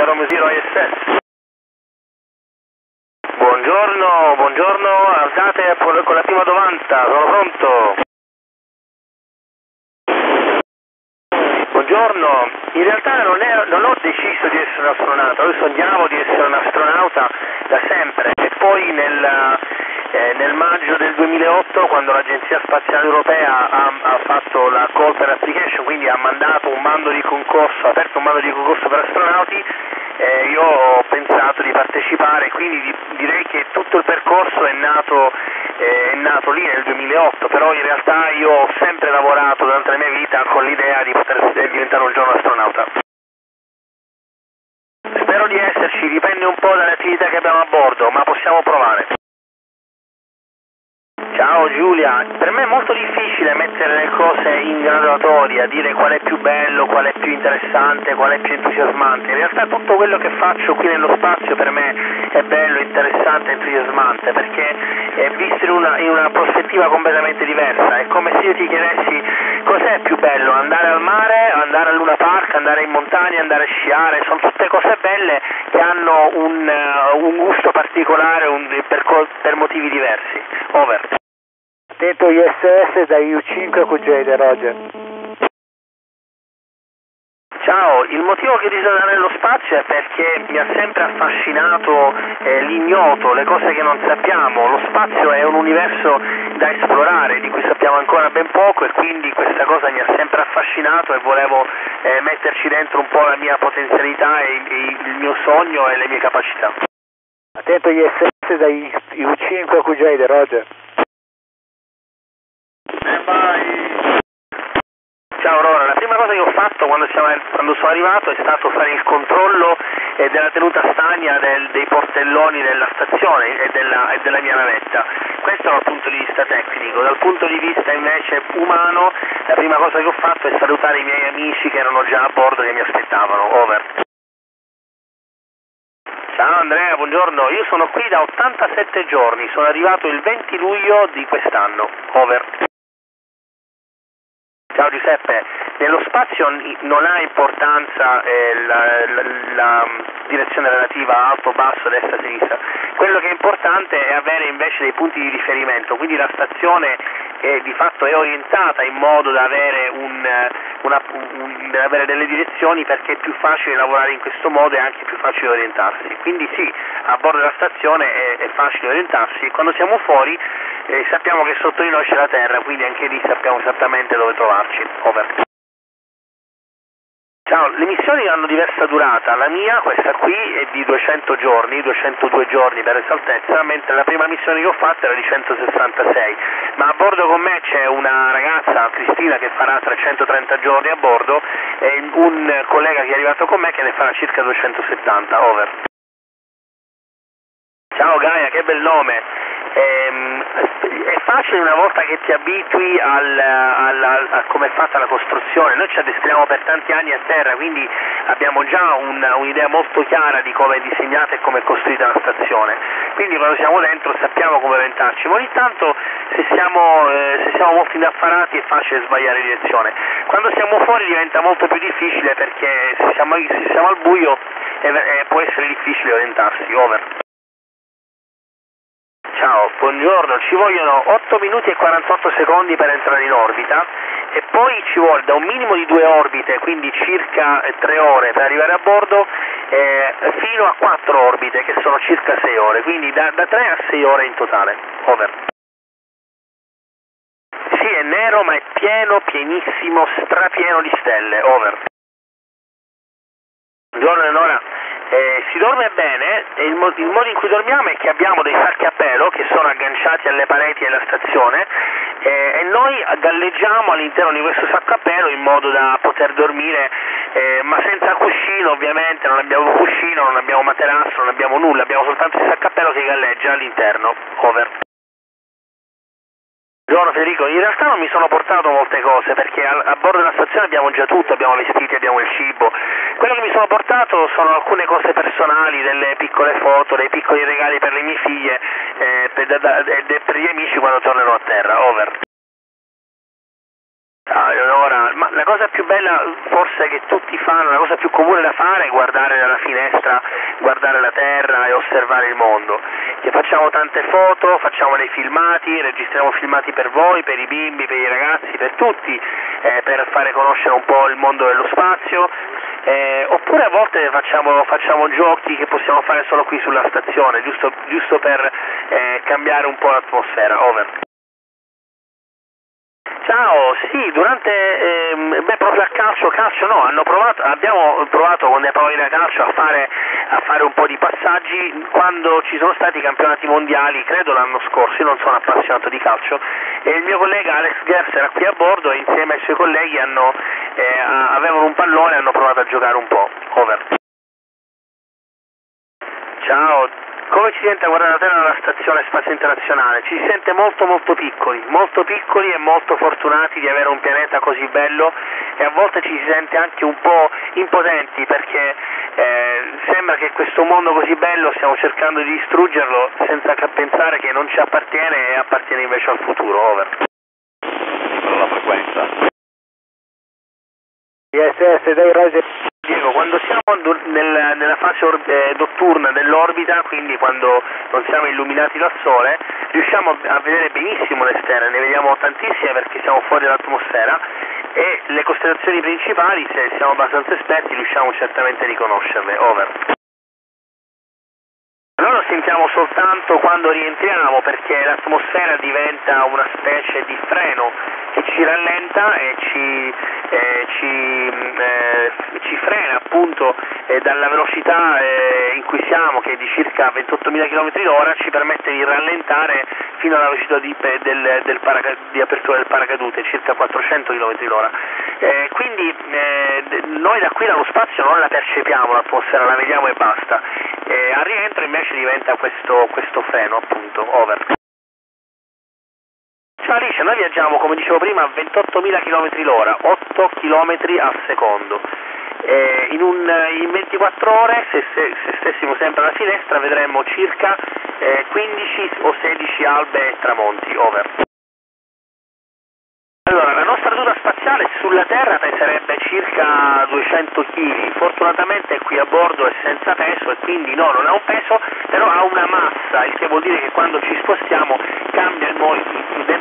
Romeo Zero ISS. Buongiorno, alzate con la prima 90, sono pronto. Buongiorno, in realtà non ho deciso di essere un astronauta, io sognavo di essere un astronauta da sempre e poi nel maggio del 2008, quando l'Agenzia Spaziale Europea ha fatto la call per application, quindi ha mandato un bando di concorso, ha aperto un bando di concorso per astronauti, io ho pensato di partecipare, quindi direi che tutto il percorso è nato lì nel 2008, però in realtà io ho sempre lavorato durante la mia vita con l'idea di poter diventare un giorno astronauta. Spero di esserci, dipende un po' dalle attività che abbiamo a bordo, ma possiamo provare. Ciao Giulia, per me è molto difficile mettere le cose in graduatoria, dire qual è più bello, qual è più interessante, qual è più entusiasmante. In realtà tutto quello che faccio qui nello spazio per me è bello, interessante, entusiasmante, perché è visto in una prospettiva completamente diversa. È come se io ti chiedessi cos'è più bello, andare al mare, andare al Luna Park, andare in montagna, andare a sciare, sono tutte cose belle che hanno un gusto particolare per motivi diversi. Over. Attento ISS da U5 QJ, Roger. Ciao, il motivo che ho deciso di andare nello spazio è perché mi ha sempre affascinato l'ignoto, le cose che non sappiamo. Lo spazio è un universo da esplorare, di cui sappiamo ancora ben poco e quindi questa cosa mi ha sempre affascinato e volevo metterci dentro un po' la mia potenzialità e il mio sogno e le mie capacità. Attento ISS da U5 QJ, Roger. Ciao Aurora, la prima cosa che ho fatto quando sono arrivato è stato fare il controllo della tenuta stagna dei portelloni della stazione e della mia navetta. Questo dal punto di vista tecnico. Dal punto di vista invece umano, la prima cosa che ho fatto è salutare i miei amici che erano già a bordo e che mi aspettavano. Over. Ciao Andrea, buongiorno. Io sono qui da 87 giorni, sono arrivato il 20 luglio di quest'anno. Over. Ciao Giuseppe, nello spazio non ha importanza la direzione relativa alto, basso, destra, sinistra. Quello che è importante è avere invece dei punti di riferimento, quindi la stazione di fatto è orientata in modo da avere, da avere delle direzioni, perché è più facile lavorare in questo modo e anche più facile orientarsi. Quindi sì, a bordo della stazione è facile orientarsi e quando siamo fuori sappiamo che sotto di noi c'è la Terra, quindi anche lì sappiamo esattamente dove trovarci. Over. Ciao, le missioni hanno diversa durata, la mia, questa qui, è di 200 giorni, 202 giorni per esattezza, mentre la prima missione che ho fatto era di 166, ma a bordo con me c'è una ragazza, Cristina, che farà 330 giorni a bordo e un collega che è arrivato con me che ne farà circa 270, over. Ciao Gaia, che bel nome! È facile una volta che ti abitui a come è fatta la costruzione. Noi ci addestriamo per tanti anni a terra, quindi abbiamo già un'idea molto chiara di come è disegnata e come è costruita la stazione. Quindi quando siamo dentro sappiamo come orientarci, ma ogni tanto se siamo molto indaffarati è facile sbagliare direzione. Quando siamo fuori diventa molto più difficile, perché se siamo al buio può essere difficile orientarsi. Over. Ciao, buongiorno, ci vogliono 8 minuti e 48 secondi per entrare in orbita e poi ci vuole da un minimo di 2 orbite, quindi circa 3 ore per arrivare a bordo, fino a 4 orbite che sono circa 6 ore, quindi da 3 a 6 ore in totale. Over. Sì, è nero ma è pieno, pienissimo, strapieno di stelle. Over. Buongiorno Eleonora. Si dorme bene e il modo in cui dormiamo è che abbiamo dei sacchi a pelo che sono agganciati alle pareti della stazione e noi galleggiamo all'interno di questo sacco a pelo in modo da poter dormire, ma senza cuscino ovviamente, non abbiamo cuscino, non abbiamo materasso, non abbiamo nulla, abbiamo soltanto il sacco a pelo che galleggia all'interno. Over. Buongiorno Federico, in realtà non mi sono portato molte cose perché a bordo della stazione abbiamo già tutto, abbiamo vestiti, abbiamo il cibo. Quello che mi sono portato sono alcune cose personali, delle piccole foto, dei piccoli regali per le mie figlie e per gli amici quando tornerò a terra. Over. Ciao Eleonora, ma la cosa più bella forse che tutti fanno, la cosa più comune da fare è guardare dalla finestra, guardare la terra e osservare il mondo. Che facciamo tante foto, facciamo dei filmati, registriamo filmati per voi, per i bimbi, per i ragazzi, per tutti, per fare conoscere un po' il mondo dello spazio, oppure a volte facciamo giochi che possiamo fare solo qui sulla stazione, giusto per cambiare un po' l'atmosfera. Over. Ciao, sì, proprio a calcio no, abbiamo provato con le palloni da calcio a fare un po' di passaggi quando ci sono stati i campionati mondiali, credo l'anno scorso. Io non sono appassionato di calcio e il mio collega Alex Gers era qui a bordo e insieme ai suoi colleghi avevano un pallone e hanno provato a giocare un po'. Over. Ciao. Come ci sente a guardare la Terra dalla Stazione Spazio Internazionale? Ci si sente molto piccoli e molto fortunati di avere un pianeta così bello e a volte ci si sente anche un po' impotenti perché sembra che questo mondo così bello stiamo cercando di distruggerlo senza pensare che non ci appartiene e appartiene invece al futuro. Over. La frequenza. ISS dai Roger. Diego, quando siamo nella fase notturna dell'orbita, quindi quando non siamo illuminati dal Sole, riusciamo a vedere benissimo le stelle, ne vediamo tantissime perché siamo fuori dall'atmosfera e le costellazioni principali, se siamo abbastanza esperti, riusciamo certamente a riconoscerle. Over. Noi lo sentiamo soltanto quando rientriamo perché l'atmosfera diventa una specie di freno che ci rallenta e ci frena appunto dalla velocità in cui siamo, che è di circa 28.000 km/h, ci permette di rallentare fino alla velocità di apertura del paracadute, circa 400 km/h. Quindi noi da qui dallo spazio non la percepiamo l'atmosfera, la vediamo e basta. Al rientro invece diventa questo freno appunto. Over. Ciao Alice, noi viaggiamo come dicevo prima a 28.000 km/h, 8 km al secondo. In 24 ore, se stessimo sempre alla finestra, vedremmo circa 15 o 16 albe e tramonti. Over. Allora, la nostra tuta spaziale sulla Terra peserebbe circa 200 kg, fortunatamente qui a bordo è senza peso e quindi no, non ha un peso, però ha una massa, il che vuol dire che quando ci spostiamo cambia il modo